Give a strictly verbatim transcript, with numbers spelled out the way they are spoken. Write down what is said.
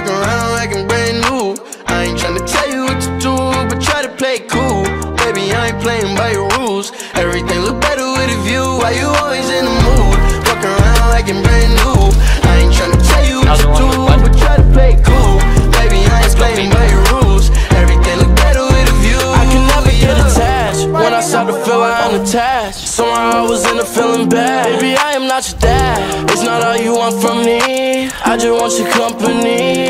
Walk around like I'm brand new. I ain't tryna tell you what to do, but try to play it cool. Baby, I ain't playing by your rules. Everything look better with a view. Why you always in the mood? Walk around like I'm brand new. I ain't tryna tell you what to do, but try to play it cool. Baby, I ain't playing by your rules. Everything look better with a view. I can never get attached. When I start to feel I'm unattached, somehow I was in a feeling bad. Baby, I am not your dad. It's not all you want from me. I just want your company.